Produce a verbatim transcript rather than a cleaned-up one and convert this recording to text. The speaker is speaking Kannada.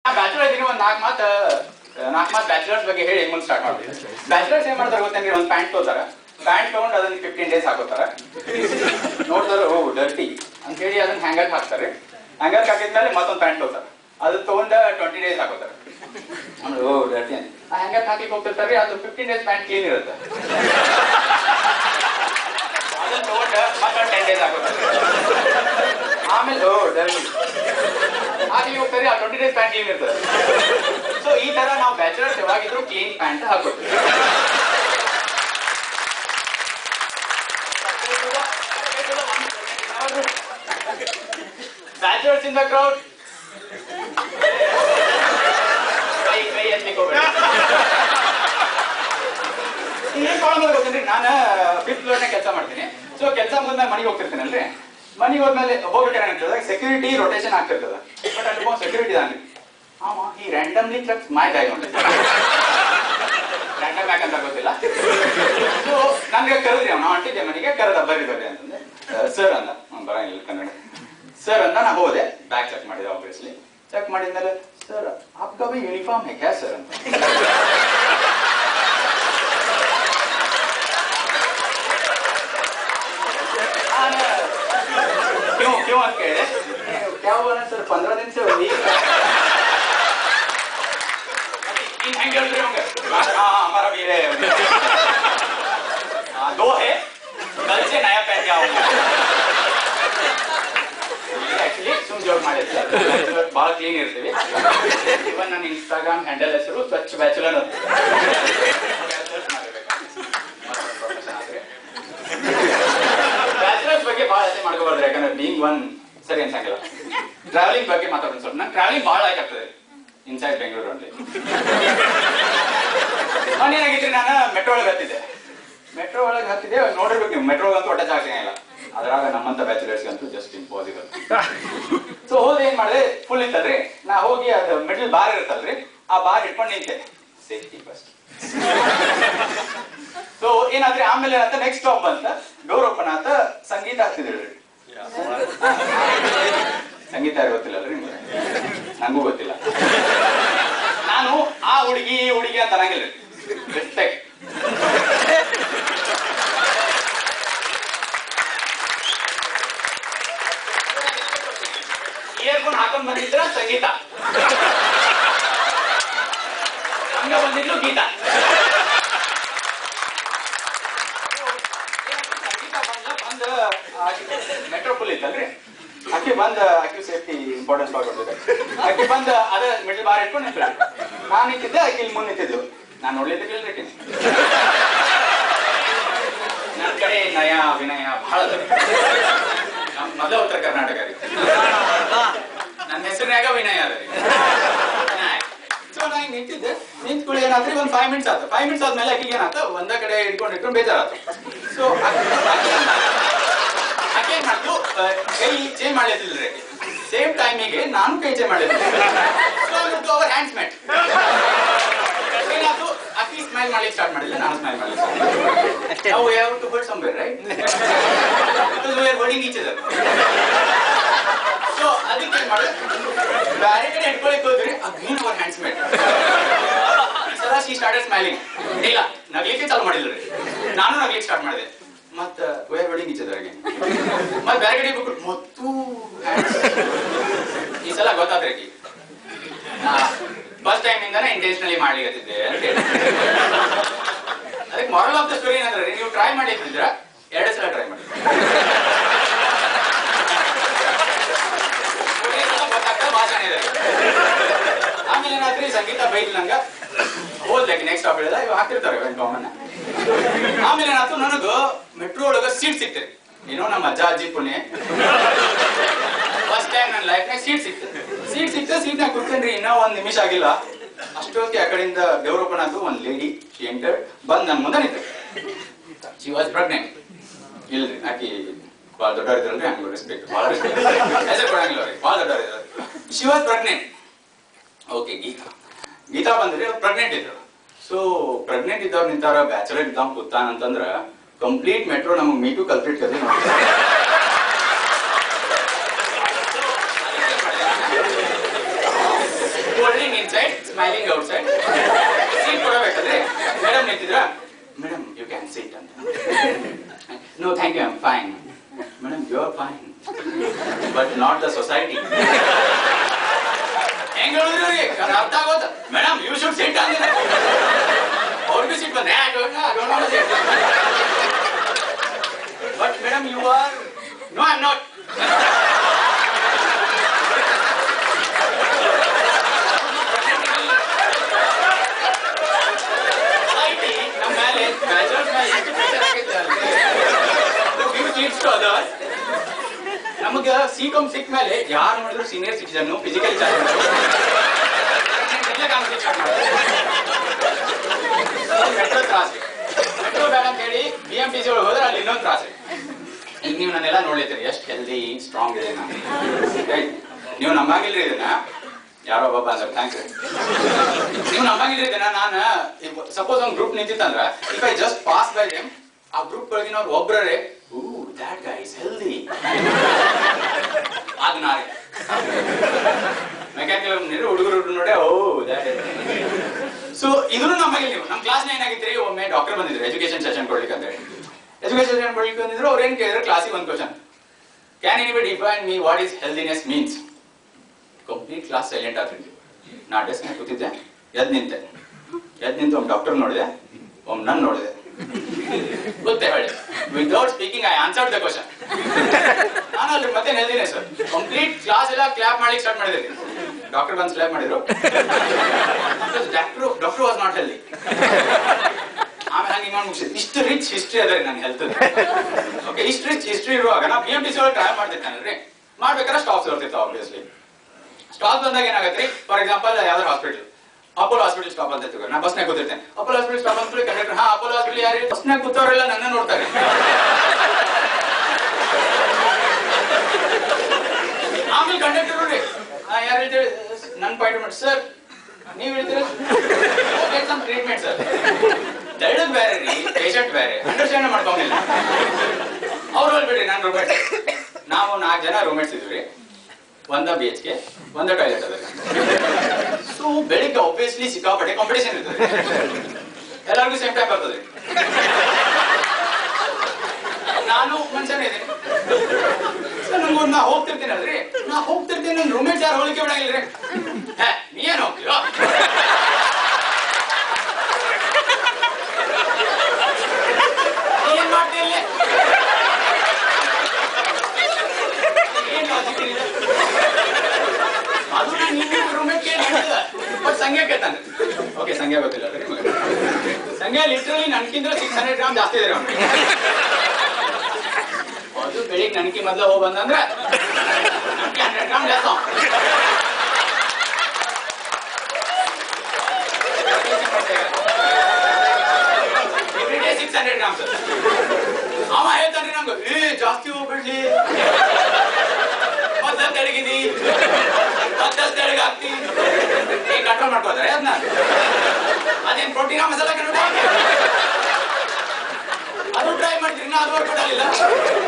ಬ್ಯಾಚುಲರ್ ಇದೀನಿ ಒಂದು ನಾಲ್ಕು ಮಾತು ನಾಲ್ಕು ಮಾತು ಬ್ಯಾಚುಲರ್ಸ್ ಬಗ್ಗೆ ಹೇಳಿ ಮುಂದೆ ಸ್ಟಾರ್ಟ್ ಮಾಡ್ತೀವಿ. ಬ್ಯಾಚುಲರ್ಸ್ ಏನ್ ಮಾಡ್ತಾರೆ ಗೊತ್ತೇನ್ರಿ, ಒಂದು ಪ್ಯಾಂಟ್ ತಗೋತಾರ, ಪ್ಯಾಂಟ್ ತಗೊಂಡು ಅದನ್ನ ಫಿಫ್ಟೀನ್ ಡೇಸ್ ಹಾಕೋತಾರ, ನೋಡ್ತಾರೆ ಓ ಡರ್ಟಿ ಅಂತ ಹೇಳಿ ಅದನ್ನ ಹ್ಯಾಂಗರ್ ಹಾಕ್ತಾರೆ. ಹ್ಯಾಂಗರ್ ಹಾಕಿದ್ಮೇಲೆ ಮತ್ತೊಂದು ಪ್ಯಾಂಟ್ ತಗೋತಾರ, ಅದು ತಗೊಂಡ ಟ್ವೆಂಟಿ ಡೇಸ್ ಹಾಕೋತಾರ, ಓ ಡರ್ಟಿ ಅಂತ ಆ ಹ್ಯಾಂಗರ್ ಹಾಕ್ಲಿಕ್ಕೆ ಹೋಗ್ತಿರ್ತಾರೆ. ಅದು ಫಿಫ್ಟೀನ್ ಡೇಸ್ ಪ್ಯಾಂಟ್ ಕ್ಲೀನ್ ಇರುತ್ತೆ, ಅದನ್ನ ತಗೊಂಡ ಮತ್ತೊಂದು ಟೆನ್ ಡೇಸ್ ಹಾಕೋತಾರೆ, ಆಮೇಲೆ ಓ ಡರ್ಟಿ ಹಾಕಿ ಹೋಗ್ತಾರೆ. ಆ ಟ್ವೆಂಟಿ ಡೇಸ್ ಪ್ಯಾಂಟ್ ಕ್ಲೀನ್ ಇರ್ತದೆ. ಸೊ ಈ ತರ ನಾವು ಬ್ಯಾಚುಲರ್ಸ್ ಯಾವಾಗಿದ್ರು ಕ್ಲೀನ್ ಪ್ಯಾಂಟ್ ಹಾಕೋತೀವಿ. ಬ್ಯಾಚುಲರ್ಸ್ ಇನ್ ದ ಕ್ರೌಡ್ ಕೈ ಕೈ ಎತ್ತಲಿಕ್ಕೆ ಹೋಗ್ಬೇಡ. ಏನ್ ಪ್ರಾಬ್ಲಮ್ ಗೊತ್ತೇನ್ರಿ, ನಾನು ಫಿಫ್ತ್ ಫ್ಲೋರ್ನಾಗ ಕೆಲಸ ಮಾಡ್ತೀನಿ. ಸೊ ಕೆಲಸ ಮುಗಿದ್ಮೇಲೆ ಮನೆಗೆ ಹೋಗ್ತಿರ್ತೀನಲ್ರಿ, ಮನೆಗೆ ಹೋದ್ಮೇಲೆ ಹೋಗ್ಬೇಕಾದ್ರೆ ಸೆಕ್ಯೂರಿಟಿ ರೊಟೇಷನ್ ಆಗ್ತಿರ್ತದ. ಬಟ್ ಅಲ್ಲಿ ಸೆಕ್ಯೂರಿಟಿ ಇದಾನ್ರಿ, ಅವ ಈ ರ್ಯಾಂಡಮ್ಲಿ ಚೆಕ್ಸ್ ಮೈ ಬ್ಯಾಗ್ ಉಂಟು, ರ್ಯಾಂಡಮ್ ಬ್ಯಾಗ್ ಅಂತ ಗೊತ್ತಿಲ್ಲ. ಸೊ ನನ್ಗೆ ಕರೆದ್ರಿ, ಅವ್ನು ಹೊಂಟಿದ್ದೆ ಮನೆಗೆ, ಕರೆದ ಬರ್ರಿ ಬರ್ರಿ ಅಂತಂದ್ರೆ ಸರ್ ಅಂದ, ಬರಂಗಿಲ್ಲ ಕನ್ನಡ, ಸರ್ ಅಂತ ನಾ ಹೋದೆ, ಬ್ಯಾಗ್ ಚೆಕ್ ಮಾಡಿದೆ. ಆಬ್ವಿಯಸ್ಲಿ ಚೆಕ್ ಮಾಡಿದ್ಮೇಲೆ ಸರ್ आपका भी यूनिफॉर्म है क्या सर ಅಂತ. क्यों क्यों ಅಂತ ಕೇಳಿದೆ. क्या हुआ ना सर, पंद्रह दिन से वही इन हैंग चल रहे होंगे. हाँ हमारा भी है, हाँ दो है, कल से नया पहन के आऊंगा. एक्चुअली सुम जोक ಮಾಡಿದ್ದೆ, ಬಹಳ ಕ್ಲೀನ್ ಇರ್ತೀವಿ. ಇವನ್ ನನ್ನ ಇನ್ಸ್ಟಾಗ್ರಾಮ್ ಹ್ಯಾಂಡಲ್ ಹೆಸರು ಸ್ವಚ್ಛ ಬ್ಯಾಚುಲರ್ ಅಂತ. ಬ್ಯಾಚುಲರ್ಸ್ ಬಗ್ಗೆ ಬಹಳ ಅದೇ ಮಾಡ್ಕೋಬಾರ್ದು, ಯಾಕಂದ್ರೆ ಬೀಂಗ್ ಒನ್ ಸರಿ ಅನ್ಸಂಗಿಲ್ಲ. ಟ್ರಾವೆಲಿಂಗ್ ಬಗ್ಗೆ ಮಾತಾಡೋಣ ಸ್ವಲ್ಪ. ನಂಗೆ ಟ್ರಾವೆಲಿಂಗ್ ಬಹಳ ಲೈಕ್ ಆಗ್ತದೆ ಇನ್ಸೈಡ್ ಬೆಂಗಳೂರು ಅಲ್ಲಿ. ಏನಾಗಿದ್ರಿ, ನಾನು ಮೆಟ್ರೋ ಒಳಗೆ ಹತ್ತಿದ್ದೆ ಮೆಟ್ರೋ ಒಳಗೆ ಹತ್ತಿದ್ದೆ ನೋಡಿರ್ಬೇಕು ನೀವು, ಮೆಟ್ರೋ ಅಂತೂ ಒಟ್ಟ ಜಾಗ ಇಲ್ಲ, ಅದ್ರಾಗ ನಮ್ಮಂತ ಬ್ಯಾಚುಲರ್ಸ್ ಅಂತೂ ಜಸ್ಟ್ ಇಂಪಾಸಿಬಲ್. ಸೊ ಹೋದ್ ಏನ್ ಮಾಡಿದೆ, ಫುಲ್ ಇತ್ತಲ್ರಿ, ನಾ ಹೋಗಿ ಅದು ಮಿಡಲ್ ಬಾರ್ ಇರುತ್ತಲ್ರಿ, ಆ ಬಾರ್ ಇಟ್ಕೊಂಡು ನಿಂತೆ, ಸೇಫ್ಟಿ ಫಸ್ಟ್. ಸೊ ಏನಾದ್ರಿ, ಆಮೇಲೆ ಏನಾತ ನೆಕ್ಸ್ಟ್ ಸ್ಟಾಪ್ ಅಂತ ಡೋರ್ ಓಪನ್ ಆತ, ಸಂಗೀತ ಹತ್ತಿದ್ರಿ. ಸಂಗೀತ ಯಾರು ಗೊತ್ತಿಲ್ಲ ಅಲ್ರಿ, ನಂಗೂ ಗೊತ್ತಿಲ್ಲ. ನಾನು ಆ ಹುಡುಗಿ ಹುಡುಗಿ ಅಂತ ಅನ್ನಂಗಿಲ್ರಿ, ರೆಸ್ಪೆಕ್ಟ್. ಇಯರ್ಫೋನ್ ಹಾಕೊಂಡ್ ಬಂದಿದ್ರ ಸಂಗೀತ, ಹಂಗ ಬಂದಿದ್ಲು ಗೀತಾ. ಮೆಟ್ರೋ ಫುಲ್ ಇತ್ತಲ್ರಿ, ಅಕ್ಕಿ ಬಂದ, ಅಕ್ಕಿ ಸೇಫ್ಟಿ ಇಂಪಾರ್ಟೆನ್ಸ್ ಕೊಡ್ತಿದ್ದೆ, ಅಕ್ಕಿ ಬಂದ ಅದ ಮಿಡಲ್ ಬಾರ್ ಇಟ್ಕೊಂಡು ನಿಂತ. ನಾನ್ ನಿಂತಿದ್ದೆ, ಅಕ್ಕಿ ಇಲ್ಲಿ ಮುಂದೆ ನಿಂತಿದ್ಲು. ನಾನು ನೋಡ್ಲಿಕ್ಕೆ ನನ್ನ ಕಡೆ ನಯ ವಿನಯ ಬಹಳ ಅದ. ಮೊದಲ ಉತ್ತರ ಕರ್ನಾಟಕ ರೀ, ನನ್ನ ಹೆಸರಿನಾಗ ವಿನಯ ಅದ ರೀ. ಸೊ ನಾ ಹಿಂಗ್ ನಿಂತಿದ್ದೆ, ನಿಂತ್ಕೊಳ್ಳಿ ಏನಾದ್ರಿ ಒಂದ್ ಫೈವ್ ಮಿನಿಟ್ಸ್ ಆತ. ಫೈವ್ ಮಿನಿಟ್ಸ್ ಆದ್ಮೇಲೆ ಅಕ್ಕಿಗೆ ಏನಾತ, ಒಂದ ಕಡೆ ಇಟ್ಕೊಂಡು ಇಟ್ಕೊಂಡು ಬೇಜಾರಾತ. ಸೊ ಆಕೆ ಏನ್ ಮಾಡ್ತು, ಕೈ ಚೇಂಜ್ ಮಾಡ್ಲಿತ್ತಿಲ್ರಿ. ಸೇಮ್ ಟೈಮಿಗೆ ನಾನು ಕೈ ಚೇಂಜ್ ಮಾಡ್ಲಿದ್ದೆ. Our hands met. ಏನಾಯ್ತು, ಅಕ್ಕಿ ಸ್ಮೈಲ್ ಮಾಡ್ಲಿಕ್ಕೆ ಸ್ಟಾರ್ಟ್ ಮಾಡಿಲ್ಲ, ನಾನು ಸ್ಮೈಲ್ ಮಾಡ್ಲಿಕ್ಕೆ ಸ್ಟಾರ್ಟ್ ಮಾಡಿದ್ದೆ. ನಾವು ಯಾವ two bird somewhere right, because we are wording each other. So ಅದಕ್ಕೆ ಏನ್ ಮಾಡಿದೆ, ಬೇರೆ ಕಡೆ ಇಟ್ಕೊಳಿಕ್ ಹೋದ್ರಿ, ಅಗೇನ್ ಅವರ್ ಹ್ಯಾಂಡ್ಸ್ ಮೆಟ್. ಈ ಸಲ ಶಿ ಸ್ಟಾರ್ಟೆಡ್ ಸ್ಮೈಲಿಂಗ್. ಇಲ್ಲ ನಗ್ಲಿಕ್ಕೆ ಚಾಲು ಮಾಡಿಲ್ರಿ, ನಾನು ನಗ್ಲಿಕ್ಕೆ ಸ್ಟಾರ್ಟ್ ಮಾಡಿದೆ. ಮತ್ತ we are wording each other again. ಮತ್ ಬೇರೆ ಕಡೆ ಬಿಟ್ಟು ಮತ್ತು ಈ ಸಲ ಗೊತ್ತಾದ್ರೆ ಆಕಿ ಫಸ್ಟ್ ಟೈಮ್ ಇಂದಾನೆ ಇಂಟೆನ್ಷನಲಿ ಮಾಡ್ಲಿಕ್ಕೆ ಅಂತ ಹೇಳಿ. ಅದಕ್ಕೆ ಮಾರಲ್ ಆಫ್ ದ ಸ್ಟೋರಿ ಏನಂದ್ರೆ, ನೀವು ಟ್ರೈ ಮಾಡ್ಲಿಕ್ಕಿದ್ರ ಎರಡೇ ಸಲ ಟ್ರೈ ಮಾಡಿ, ಗೊತ್ತಾಗ್ತದೆ ಭಾಷಣ ಇದೆ. ಆಮೇಲೆ ಏನಾದ್ರಿ, ಸಂಗೀತ ಬೈಕ್ ನಂಗ ಹೋದ್ಲಕ್ಕೆ ನೆಕ್ಸ್ಟ್ ಸ್ಟಾಪ್ ಹೇಳಿದ, ಇವ್ ಹಾಕಿರ್ತಾರೆ ಇವೆಂಟ್ ಕಾಮನ್. ಆಮೇಲೆ ಏನಾಯ್ತು, ನನಗ ಮೆಟ್ರೋ ಒಳಗ ಸೀಟ್ ಸಿಕ್ತೇನೆ. ಏನೋ ನಮ್ಮ ಅಜ್ಜ ಅಜ್ಜಿ ಪುಣ್ಯ, ಫಸ್ಟ್ ಟೈಮ್ ನನ್ನ ಲೈಫ್ನಾಗ ಸೀಟ್ ಸಿಕ್ತ ಸೀಟ್ ಸಿಕ್ತ ಸೀಟ್ನಾಗ ಕೂತ್ಕೊಂಡ್ರಿ. ಇನ್ನೂ ಒಂದ್ ನಿಮಿಷ ಆಗಿಲ್ಲ, ಅಷ್ಟೊತ್ತಿಗೆ ಆ ಕಡೆಯಿಂದ ಡೋರ್ ಓಪನ್ ಆಯ್ತು. ಒಂದ್ ಲೇಡಿ ಶಿ ಎಂಟರ್ಡ್, ಬಂದ್ ನನ್ ಮುಂದೆ ನಿಂತ. She was pregnant. ಇಲ್ರಿ ಆಕಿ ಭಾಳ ದೊಡ್ಡವ್ರ ಇದ್ರಲ್ರಿ, ಹಂಗ ರೆಸ್ಪೆಕ್ಟ್, ಭಾಳ ರೆಸ್ಪೆಕ್ಟ್, ಹೆಸರು ಕೊಡಂಗಿಲ್ಲ ಅವ್ರಿಗೆ, ಭಾಳ ದೊಡ್ಡವ್ರ ಇದ್ರು. She was pregnant. Okay, Geeta Geeta ಬಂದ್ರಿ, ಅವ್ರು ಪ್ರೆಗ್ನೆಂಟ್ ಇದ್ರು. ಸೊ ಪ್ರೆಗ್ನೆಂಟ್ ಇದ್ದವ್ರು ನಿಂತಾರ, ಬ್ಯಾಚುಲರ್ ಇದ್ದಾವ್ ಕೂತಾನ ಅಂತಂದ್ರ ಕಂಪ್ಲೀಟ್ ಮೆಟ್ರೋ ನಮಗ್ ಮೀಟು ಕಲ್ಪ್ಲೀಟ್ ಕದೆ ನೋಡಿ. Holding inside smiling outside. Seat ಕೊಡಬೇಕಾದ್ರೆ ಮೇಡಮ್ ನಿಂತಿದ್ರ, ಮೇಡಮ್ ಯು ಕ್ಯಾನ್ ಸೀಟ್ ಅಂತ. No thank you, I am fine. Madam you are fine but not the society. ಹೆಂಗ್ ಹೇಳಿದ್ರಿ ಅರ್ಥ ಆಗೋದ? ಮೇಡಮ್ ಯು ಶುಡ್ ಸೀಟ್ ಅಂದಿರ. ಅವ್ರಿಗೂ ಸೀಟ್ ಬಂದೆ, but madam you are, no I am not. ನಮ್ಮ ಮೇಲೆ ಬ್ಯಾಚಲರ್ಸ್ ಮೇಲೆ ಎಷ್ಟು ಪ್ರೆಷರ್ ಆಗೈತೆ ಅಲ್ಲ. Give seats to others. ನಮಗ ಸೀಟ್ ಒಮ್ಮೆ ಸಿಕ್ಕ ಮೇಲೆ ಯಾರು ನೋಡಿದ್ರು ಸೀನಿಯರ್ ಸಿಟಿಜನ್, ಫಿಸಿಕಲ್ ಚಾಲೆಂಜ್ ಎಲ್ಲ ಕಾನ್ಸೆಪ್ಟ್ ಸ್ಟಾರ್ಟ್ ಮಾಡ್ತಾರೆ. ಮೆಟ್ರೋ ತ್ರಾಸೆ, ಮೆಟ್ರೋ ಬೇಡ ಅಂತ ಹೇಳಿ ಬಿ ಎಂ ಟಿ ಸಿ ಒಳಗೆ ಹೋದ್ರೆ ಅಲ್ಲಿ ಇನ್ನೊಂದು ತ್ರಾಸೆ. ಈಗ ನೀವು ನನ್ನೆಲ್ಲ ನೋಡ್ಲಿತ್ತೀರಿ ಎಷ್ಟು ಹೆಲ್ದಿ ಸ್ಟ್ರಾಂಗ್ ಇದೆ ನಾನು. ನೀವು ನಂಬಂಗಿಲ್ರಿ ಇದನ್ನ, ಯಾರೋ ಒಬ್ಬ ಅಂದ್ರೆ ಥ್ಯಾಂಕ್ಸ್. ನೀವು ನಂಬಂಗಿಲ್ರಿ ಇದನ್ನ. ನಾನು ಸಪೋಸ್ ಒಂದು ಗ್ರೂಪ್ ನಿಂತಿತ್ತಂದ್ರ, if I just pass by them, ಆ ಗ್ರೂಪ್ ಒಳಗಿನವ್ರು ಒಬ್ಬರೇ oh that guy is healthy ಆಗ ನಾರೇ ಮೆಕ್ಯಾನಿಕಲ್ ನೀರು ಹುಡುಗರು ನೋಡಿ ಓ ದ್ಯಾಟ್. ಸೊ ಇದನ್ನು ನಮಗೆ ನೀವು ನಮ್ಮ ಕ್ಲಾಸ್ನ ಏನಾಗಿದ್ರಿ, ಒಮ್ಮೆ ಡಾಕ್ಟರ್ ಬಂದಿದ್ರು ಎಜುಕೇಶನ್ ಸೆಷನ್ ಕೊಡ್ಲಿಕ್ಕೆ ಅಂತ ಹೇಳಿ. ಎಜುಕೇಶನ್ ಸೆಷನ್ ಕೊಡ್ಲಿಕ್ಕೆ ಬಂದಿದ್ರು. ಅವ್ರು ಏನ್ ಕೇಳಿದ್ರೆ ಕ್ಲಾಸಿಗೆ ಒಂದು question, can anybody define me what is healthiness means? Complete class silent ಆಗ್ತಿದ್ವಿ. ನಾ ಡೆಸ್ಕ್ ಮೇಲೆ ಕೂತಿದ್ದೆ, ಎದ್ ನಿಂತೆ. ಎದ್ ನಿಂತು ಒಮ್ಮೆ ಡಾಕ್ಟರ್ ನೋಡಿದೆ, ಒಮ್ಮೆ ನನ್ ನೋಡಿದೆ. ಗೊತ್ತೇ ಹೇಳಿ, without speaking I answered the question. ನಾನು ಅಲ್ಲಿ ಮತ್ತೆ ಹೇಳ್ತೀನಿ ಸರ್, ಕಂಪ್ಲೀಟ್ ಕ್ಲಾಸ್ ಎಲ್ಲ ಕ್ಲಾಪ್ ಮಾಡ್ಲಿಕ್ಕೆ ಸ್ಟಾರ್ಟ್ ಮಾಡಿದ್ರಿ. ಡಾಕ್ಟರ್ ಬಂದು ಸ್ಲ್ಯಾಪ್ ಮಾಡಿದ್ರು. Doctor doctor was not healthy. ಆಮೇಲೆ ಹಂಗೆ ಹಿಂಗೆ ಮುಗಿಸಿದ್. ಇಷ್ಟು ರಿಚ್ ಹಿಸ್ಟ್ರಿ ಅದ ರೀ ನನ್ನ ಹೆಲ್ತ್. ಓಕೆ, ಇಷ್ಟು ರಿಚ್ ಹಿಸ್ಟ್ರಿ ಇರುವಾಗ ನಾ ಬಿ ಎಂ ಟಿ ಸಿ ಒಳಗೆ ಟ್ರೈ ಮಾಡ್ತಿರ್ತಾನಲ್ರಿ. ಮಾಡ್ಬೇಕಾದ್ರೆ ಸ್ಟಾಪ್ಸ್ ಬರ್ತಿರ್ತಾವ ಆಬ್ವಿಯಸ್ಲಿ. ಸ್ಟಾಪ್ ಬಂದಾಗ ಏನಾಗತ್ತೆ, ಫಾರ್ ಎಕ್ಸಾಂಪಲ್ ಯಾವ್ದಾರು ಹಾಸ್ಪಿಟಲ್, ಅಪೋಲೋ ಹಾಸ್ಪಿಟಲ್ ಸ್ಟಾಪ್ ಅಂತ ತಿಳ್ಕೊ, ನಾ ಬಸ್ನಾಗ ಕೂತಿರ್ತೇನೆ. ಅಪೋಲೋ ಹಾಸ್ಪಿಟಲ್ ಸ್ಟಾಪ್ ಅಂತ ಕಂಡಕ್ಟರ್, ಹಾ ಅಪೋಲೋ ಹಾಸ್ಪಿಟಲ್ ಯಾರು? ಬಸ್ನಾಗ ಕೂತವರೆಲ್ಲ ನನ್ನ ನೋಡ್ತಾರೆ. ಆಮೇಲೆ ಕಂಡಕ್ಟರ್ ನೋಡಿ ಯಾರು ಹೇಳ್ತೀವಿ, ನನ್ ಪಾಯಿಂಟ್ ಮಾಡಿ ಸರ್ ನೀವ್ ಹೇಳ್ತೀರ ಟ್ರೀಟ್ಮೆಂಟ್ ಸರ್. ದಳದ್ ಬೇರೆ ರೀ, ಪೇಷಂಟ್ ಬೇರೆ, ಅಂಡರ್ಸ್ಟ್ಯಾಂಡ್ ಮಾಡ್ಕೊಂಡಿಲ್ಲ. ಅವ್ರು ಹೇಳ್ಬಿಡ್ರಿ ನಾನು ರೂಮೇಟ್. ನಾವು ನಾಲ್ಕು ಜನ ರೂಮೇಟ್ಸ್ ಇದ್ವಿ. ಒಂದ ಬಿ ಎಚ್ ಕೆ, ಒಂದ ಟಾಯ್ಲೆಟ್ ಅದ. ಸೊ ಬೆಳಿಗ್ಗೆ ಆಬ್ವಿಯಸ್ಲಿ ಸಿಕ್ಕಾಪಟ್ಟೆ ಕಾಂಪಿಟೇಷನ್ ಇರ್ತದೆ, ಎಲ್ಲರಿಗೂ ಸೇಮ್ ಟೈಮ್ ಬರ್ತದೆ. ನಾನು ಮನುಷ್ಯನೇ ಇದ್ದೀನಿ, ನಂಗೆ ನಾ ಹೋಗ್ತಿರ್ತೀನಿ ಅಲ್ರಿ, ನಾ ಹೋಗ್ತಿರ್ತೀನಿ, ನನ್ ರೂಮೇಟ್ಸ್ ಯಾರು ಹೋಲಿಕೆ ಬಿಡಂಗಿಲ್ರಿ. ಹೇ ನೀ ಏನ್ ಹೋಗ್ತೀವೋ, ಏನ್ ಮಾಡ್ತೀಯ ಇಲ್ಲಿ, ಏನ್ ಲಾಜಿಕ್ ಇದೆ ಅದು. ನಾನು ರೂಮೇಟ್ ಕೇಳಿದ ಬಟ್ ಸಂಖ್ಯೆ ಕೇಳ್ತಾನೆ. ಓಕೆ ಸಂಖ್ಯೆ ಗೊತ್ತಿಲ್ಲ ಅಲ್ರಿ ನಿಮಗೆ. ಸಂಖ್ಯೆ ಲಿಟ್ರಲಿ ನನ್ಕಿಂತ ಸಿಕ್ಸ್ ಹಂಡ್ರೆಡ್ ಗ್ರಾಮ್ ಜಾಸ್ತಿ ಇದೆ ಅವ್ನಿಗೆ. ಅದು ಬೆಳಿಗ್ಗೆ ನನ್ಕಿ ಮೊದ್ಲು ಹೋಗಿ ಬಂದಂದ್ರೆ ನನ್ಗೆ ಹಂಡ್ರೆಡ್ ಗ್ರಾಮ್ ಜಾಸ್ತಿ. Every day six hundred grams. ಅವ ಹೇಳ್ತಾನ್ರಿ ನಂಗೆ, ಏ ಜಾಸ್ತಿ ಹೋಗ್ಬಿಡ್ಲಿ, ಮೊದ್ಲ ತೆಳಗಿದಿ ಮತ್ತಷ್ಟು ತೆಳಗ್ ಆಗ್ತಿ. ಏ ಕಂಟ್ರೋಲ್ ಮಾಡ್ಕೋತಾರೆ ಅದನ್ನ. ಅದೇನ್ ಪ್ರೋಟೀನ್ ಮಸಾಲ ಅದು ಟ್ರೈ ಮಾಡ್ತೀರಿ, ನಾ ಅದು ವರ್ಕೌಟ್ ಆಗಲಿಲ್ಲ.